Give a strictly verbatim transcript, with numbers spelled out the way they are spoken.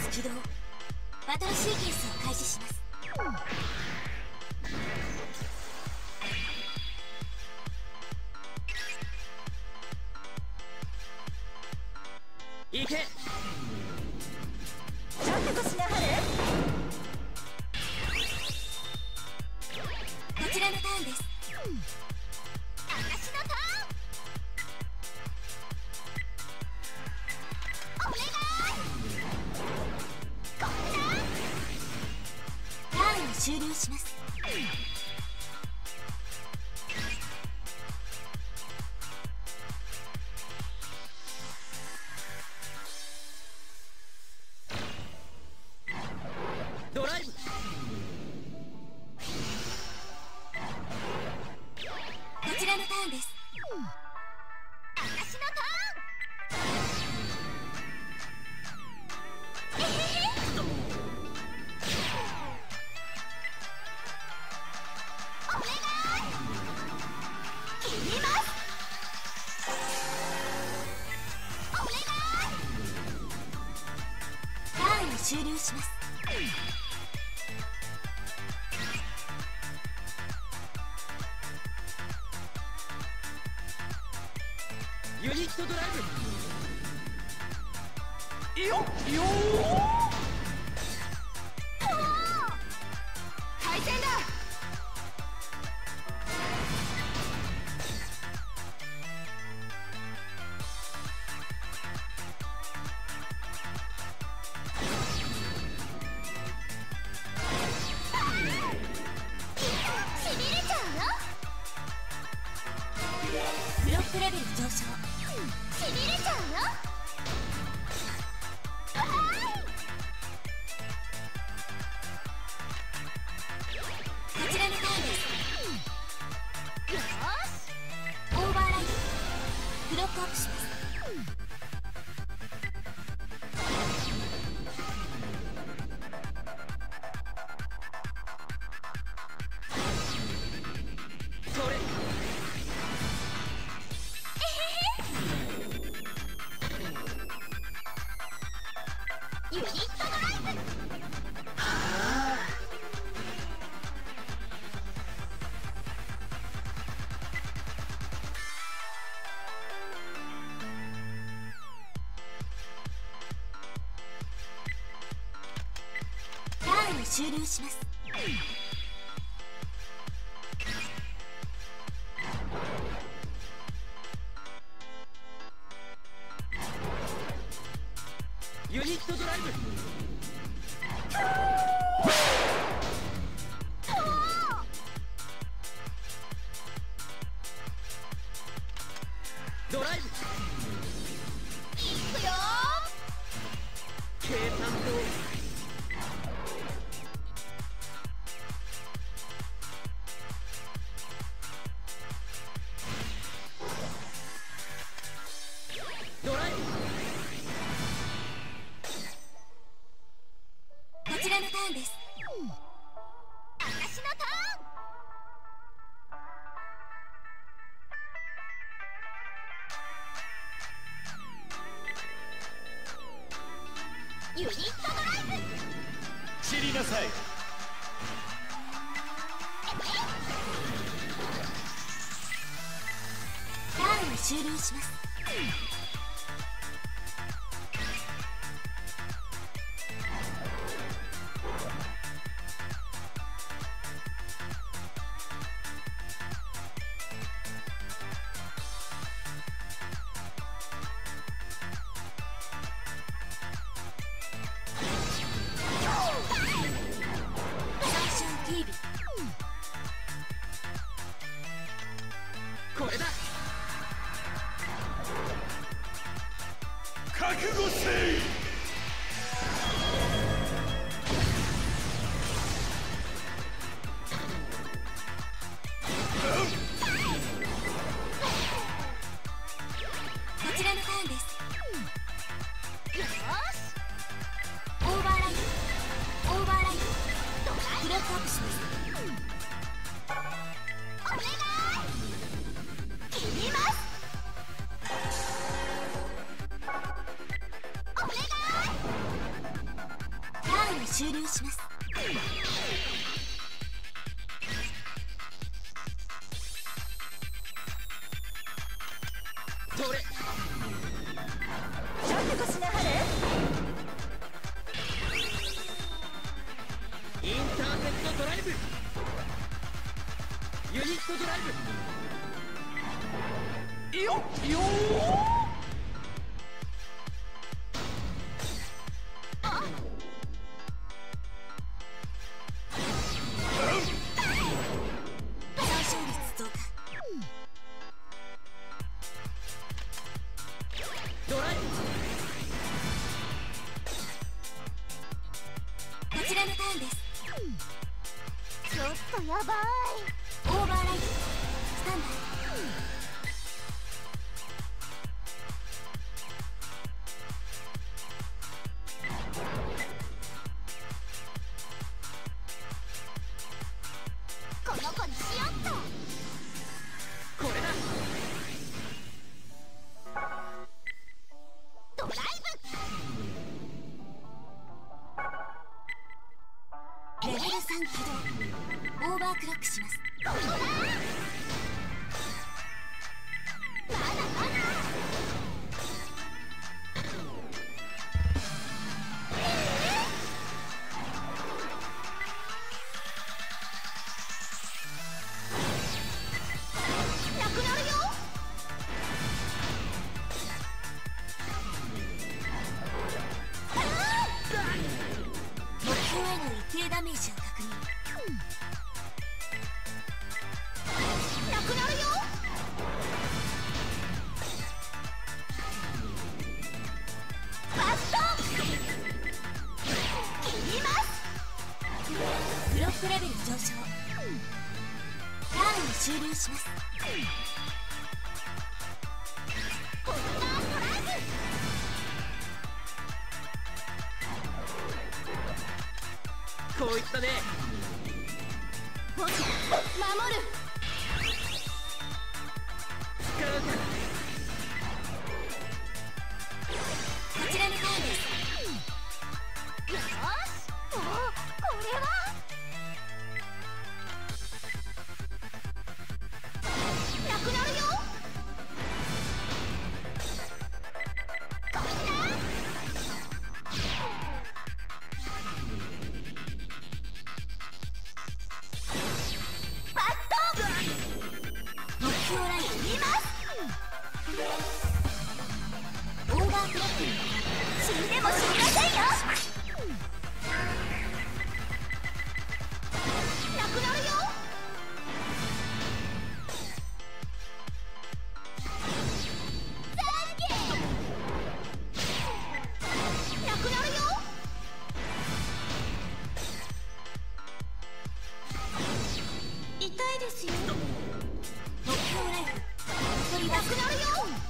起動。バトルシーケンスを開始します。 行け。 覚悟しなはれ。 こちらのターンです。私のターン。お願い。これだ。ターンを終了します。 ドライブ。 こちらのターンです。私のターン。えへへ。お願い。切ります。お願い。ターンを終了します。 ユニットドライブ。いよいよ回転だ。しびれちゃうよ。ブロックレベル上昇。しびれちゃうよ。こちらのターンです。よーし。オーバーライト。ブロックアップします。 それ。 えへへ。ユニットドライブ。ターンを終了します。 ユニットドライブ。ドライブ。 いくよ計算通り。ドライブ。 こちらのターンです。私のターン。ユニットドライブ。 散りなさい。 ターンを終了します。 これだ。 覚悟せい。 こちらのターンです。よし。オーバーライト。オーバーライト。ブロックアップします。お願い。切ります。お願い。 終了します。 取れ。 覚悟しなはれ。 インターセプトドライブ。ユニットドライブ。 よっよ上昇率増加。 ドライブ。こちらのターンです。ちょっとやばい。オーバーライトスタンバイ。この子にしよっと。 これだ。 ドライブ。レベルさん起動。オーバークロックします。ここだ。まだまだ。なくなるよ。目標への一定ダメージを確認。なくなるよ。ファスト切ります。ブロックレベル上昇。ターンを終了します。ポスタートライブ。 こういったね。 守る。 使うか。 こちらのターンです。よーし。おお、これはなくなるよ。こいつだ。バット。目標ライン見ます。オーバークロックに死んでも死にませんよ。なくなるよ。サンキュー。なくなるよ。痛いですよ。目標ライフ残りなくなるよ。